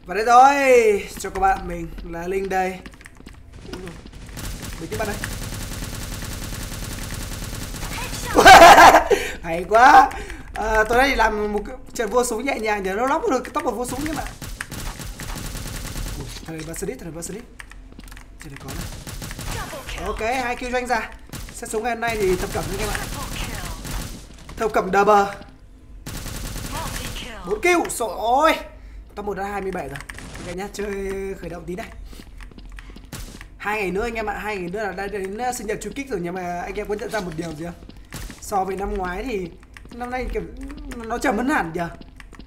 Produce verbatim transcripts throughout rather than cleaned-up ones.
Và đây rồi, cho các bạn mình là Linh đây. Mình các bạn đây. Hay quá. À, tôi đây làm một trận vô súng nhẹ nhàng để nó lóc được cái tốc một vô súng các bạn. Thời Basadit, thời Basadit. Trên này có này. Ok, hai kill doanh ra. Set súng ngày hôm nay thì thập cẩm như các bạn. Thập cẩm double. bốn kill, trời ơi. Top một đã hai mươi bảy rồi. Các nhá, chơi khởi động tí này. Hai ngày nữa anh em ạ, hai ngày nữa là đã đến sinh nhật Chu Kích rồi, nhưng mà anh em có nhận ra một điều gì không? So với năm ngoái thì năm nay kiểu nó chậm hơn hẳn nhờ.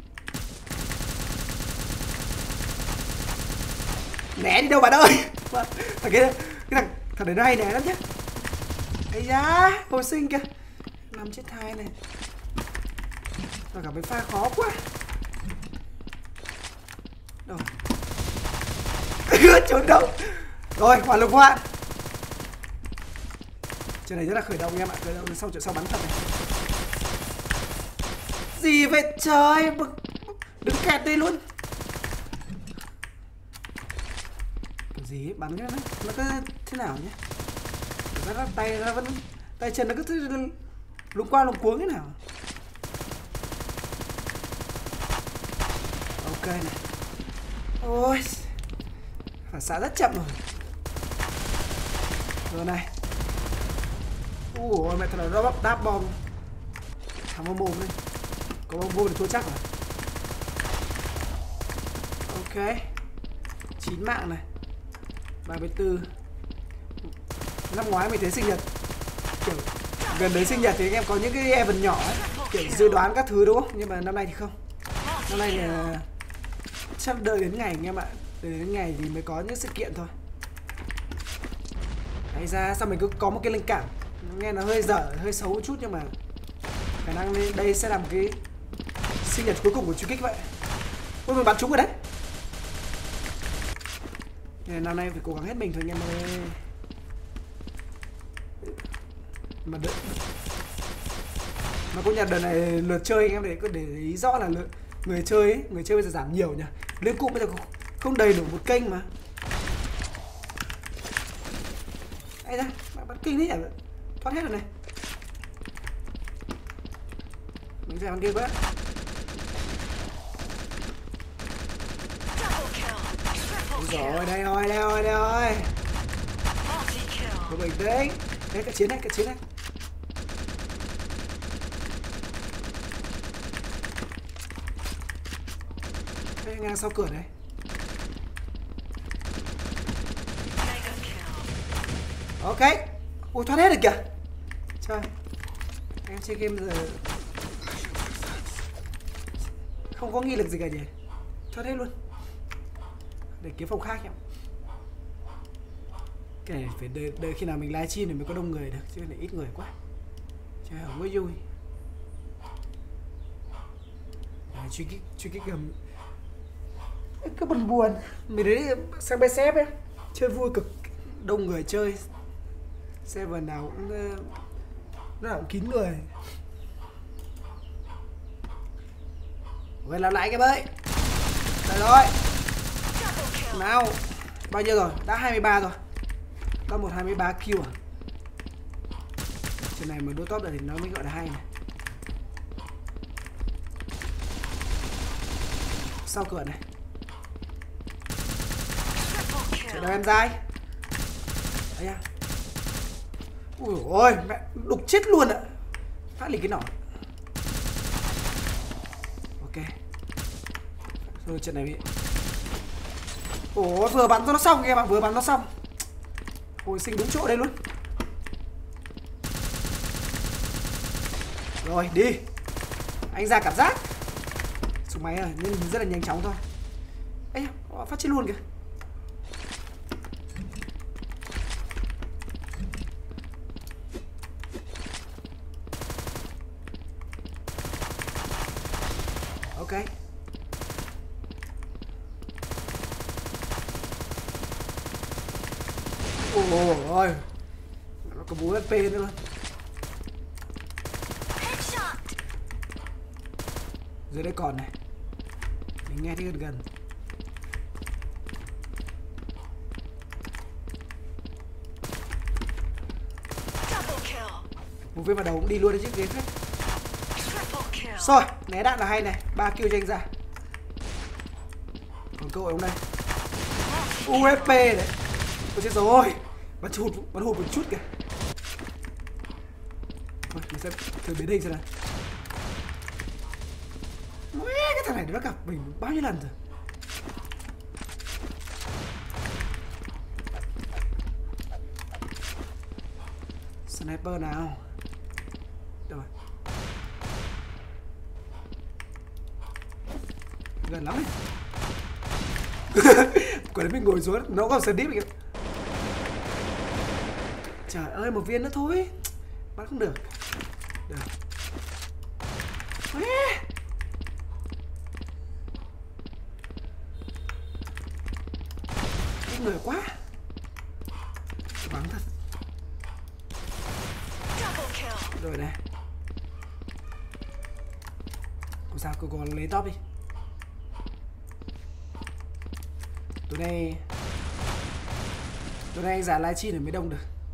Né đi đâu bạn ơi. Thằng cái cái thằng thằng đấy nó hay né lắm chứ. Ây da, hồi sinh kìa. Năm chết hai này. Và cả cái pha khó quá. Đâu. Trốn đâu. Rồi, hỏa lực hoạn. Trận này rất là khởi động em ạ, khởi động sau trận sau bắn thật này. Gì vậy trời, đứng kẹt đây luôn. Cái gì ấy, bắn cái nó, nó cứ thế nào nhé. Nó, nó tay nó vẫn tay chân nó cứ lúng qua lúng cuống thế nào. Ok này. Ôi, phản xạ rất chậm rồi. Rồi này. Ủa mẹ thật là nó bắp đáp bom. Thằng bom mồm đi. Có bom vô thì thua chắc rồi. Ok. chín mạng này. ba mươi tư. Năm ngoái mình thấy sinh nhật kiểu gần đến sinh nhật thì anh em có những cái event nhỏ ấy, kiểu dự đoán các thứ đúng không? Nhưng mà năm nay thì không. Năm nay thì chắc đợi đến ngày anh em ạ. Đợi đến ngày thì mới có những sự kiện thôi. Hay ra sao mình cứ có một cái linh cảm nghe nó hơi dở, hơi xấu một chút, nhưng mà khả năng đây sẽ là một cái sinh nhật cuối cùng của Chu Kích vậy. Ôi mình bắn trúng rồi đấy. Nên năm nay phải cố gắng hết mình thôi anh em ơi. Mà đợi mà cũng nhận đợt này lượt chơi anh em để có để ý rõ là lượt người chơi ấy, người chơi bây giờ giảm nhiều nhỉ. Liên Cụm bây giờ không đầy đủ một kênh mà. Ây da, bắn kinh đấy nhỉ. Thoát hết rồi này. Mình ra bắn kia quá. Rồi đây rồi, đây rồi, đây rồi. Của mình đấy. Đấy cái chiến này, cái chiến này. Đây ngang sau cửa này. Ok. Ui thoát hết rồi kìa. Trời. Em chơi game giờ không có nghi lực gì cả nhỉ. Thoát hết luôn. Để kiếm phòng khác nhỉ. Cái này phải đợi, đợi khi nào mình livestream thì mới có đông người được, chứ lại ít người quá. Trời không có vui. À, truy kích truy kích gầm. Cứ buồn buồn. Mình đấy sang bê xê ép ấy, chơi vui cực, đông người chơi. Server nào cũng nó nào cũng kín người. Quay làm lại cái ơi. Đây rồi. Nào. Bao nhiêu rồi? Đã hai mươi ba rồi. Có một hai mươi ba kill à? Chuyện này mà đua top được thì nó mới gọi là hay này. Sau cửa này. Chạy đâu em dai. Đấy à. Ui ôi, mẹ đục chết luôn ạ. Phát lì cái nỏ. Ok. Rồi trận này bị. Ủa vừa bắn cho nó xong kìa bạn, vừa bắn nó xong. Hồi sinh đúng chỗ đây luôn. Rồi đi. Anh ra cảm giác. Súng máy rồi nhưng rất là nhanh chóng thôi. Ây phát chết luôn kìa. Ok. Ôi ôi. Nó có bốn ép pê nữa luôn. Dưới đây còn này. Mình nghe thấy gần gần. Một viên vào đầu cũng đi luôn đấy chứ ghê phết. Rồi, né đạn là hay này, ba kill cho anh ra. Còn cơ hội hôm nay. u ép pê đấy. Ôi chết rồi. Bắn hụt, bắn hụt một chút kìa. Thôi, mình sẽ thử biến hình xem nào. Mẹ, cái thằng này nó gặp mình bao nhiêu lần rồi. Sniper nào. Rồi. Gần lắm. Quả đấy mình ngồi xuống nó còn sờ đít kìa. Trời ơi, một viên nữa thôi. Bắn không được. Được. Mẹ. Ít người quá. Bắn thật. Rồi này. Cô sao cô còn lấy top đi. Tối nay Tối nay anh giả livestream thì mới đông được.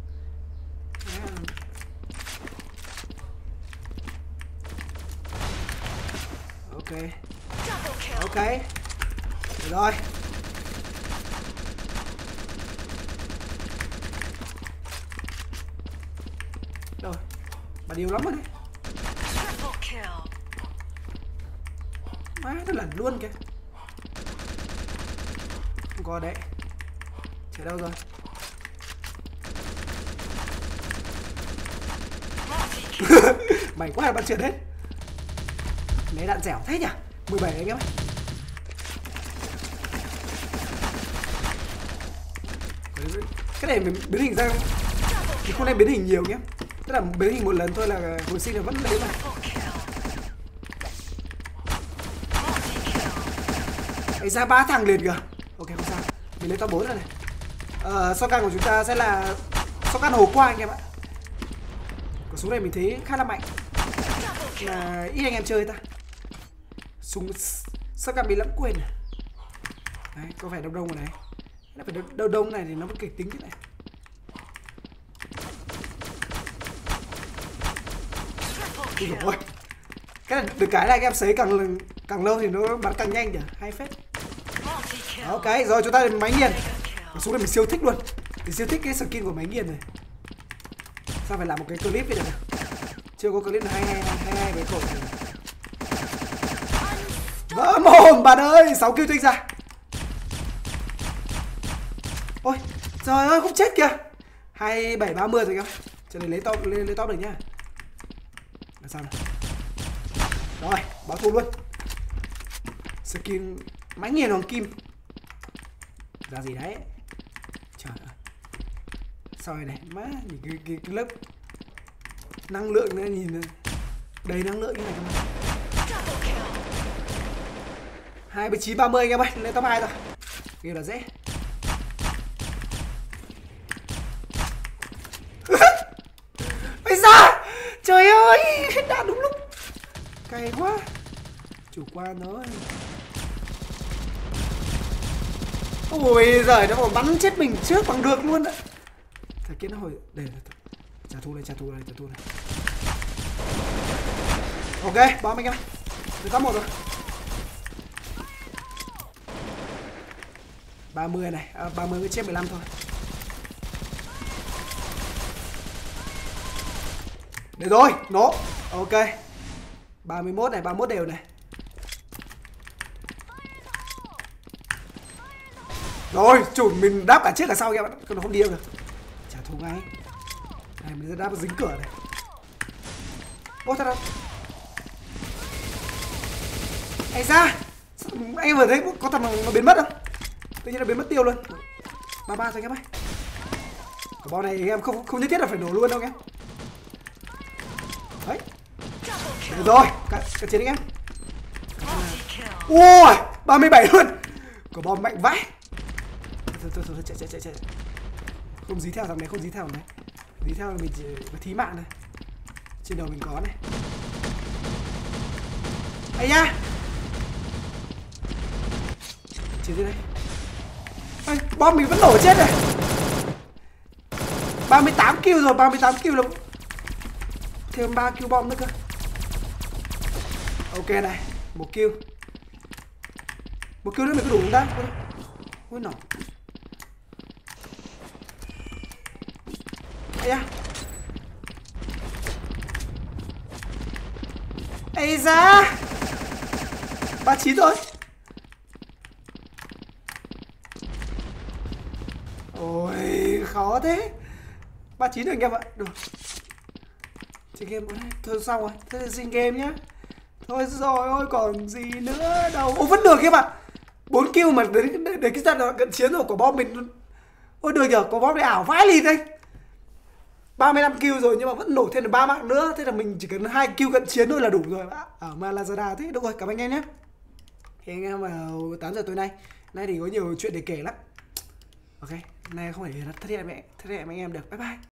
Ok. Ok. Được rồi. Rồi. Bà điều lắm rồi đấy. Má, nó lẩn luôn kìa. Không có đấy. Chạy đâu rồi? Mày quá là bắn trượt hết. Né đạn dẻo thế nhỉ? mười bảy anh em ơi. Cái này mình biến hình ra thì không nên biến hình nhiều nhé. Tức là biến hình một lần thôi là hồi sinh là vẫn lấy mà. Ấy ra ba thằng liền kìa. Ok không sao. Mình lên top bốn rồi này. Ờ, shotgun của chúng ta sẽ là shotgun hồ quang anh em ạ. Cái súng này mình thấy khá là mạnh. Mà ít anh em chơi ta. Súng shotgun bị lẫm quên. Đấy, có phải đông đông rồi này. Nó phải đông đông này thì nó vẫn kịch tính thế này. Ôi, cái này được cái là anh em sấy càng càng lâu thì nó bắn càng nhanh nhỉ, hay phết. Ok, rồi chúng ta đến máy nghiền. Cái súng này mình siêu thích luôn. Mình siêu thích cái skin của máy nghiền này. Sao phải làm một cái clip vậy được? Chưa có clip nào hay hay hay hay với cổ. Vỡ mồm bạn ơi, sáu kill cho anh ra. Ôi, trời ơi không chết kìa. hai bảy ba mươi rồi kìa. Cho nên lấy top lên lấy top được nhá. Làm sao nào? Rồi, báo thù luôn. Skin máy nghiền hoàng kim. Ra gì đấy? Trời ơi. Soi này, má nhìn cái, cái, cái lớp năng lượng này nhìn đầy năng lượng như này các bạn. hai mươi chín ba mươi anh em ơi, lên top hai rồi. Kia là dễ. Bây giờ trời ơi, hết đạn đúng lúc. Cay quá. Chủ quan thôi. Ôi giời, nó còn bắn chết mình trước bằng được luôn á. Thằng kia nó hồi để trả thù này, trả thù này, trả thù này. Ok, bom anh em. Được top một rồi. ba mươi này, à, ba mươi mới chết mười lăm thôi. Để rồi, nổ. Ok. ba mươi mốt này, ba mươi mốt đều này. Rồi, chủ mình đáp cả trước cả sau em ạ, nó không đi đâu được. Trả thù ngay. Này mình đáp dính cửa này. Ô thật đâu. Anh ra. Anh em vừa thấy có thằng nó biến mất không? Tự nhiên nó biến mất tiêu luôn. ba ba rồi anh em ơi. Quả bom này em không không nhất thiết là phải nổ luôn đâu em. Đấy. Được rồi, cả, cả chiến anh em. Ui, ba mươi bảy luôn. Quả bom mạnh vãi. Thôi thôi thôi chạy chạy chạy chạy. Không dí theo thằng này, không dí theo thằng này. Dí theo là mình chỉ có thí mạng này. Trên đầu mình có này. Ây da. Chiến thế đây. Ây, bom mình vẫn nổ chết này. ba mươi tám kill rồi, ba mươi tám kill rồi. thêm ba kill bom nữa cơ. Ok này, một kill. Một kill nữa mình có đủ không ta? Ui nổ. Ây da. Ây da. ba mươi chín rồi. Ôi khó thế. ba mươi chín rồi anh em ạ. Được. Chơi game thôi xong rồi. Thế thì xin game nhá. Thôi rồi ôi còn gì nữa đâu. Ô vẫn được em ạ. bốn kill mà đến, đến, đến cái giai đoạn cận chiến rồi của bom mình. Ôi được nhờ, có bom này ảo vãi lìn anh. ba mươi lăm kill rồi nhưng mà vẫn nổ thêm được ba mạng nữa. Thế là mình chỉ cần hai kill cận chiến thôi là đủ rồi. Ở mà Lazada thế. Đúng rồi, cảm ơn anh em nhé. Thì anh em vào tám giờ tối nay. Nay thì có nhiều chuyện để kể lắm. Ok, nay không phải thất hẹn mẹ, thất hẹn anh em được. Bye bye.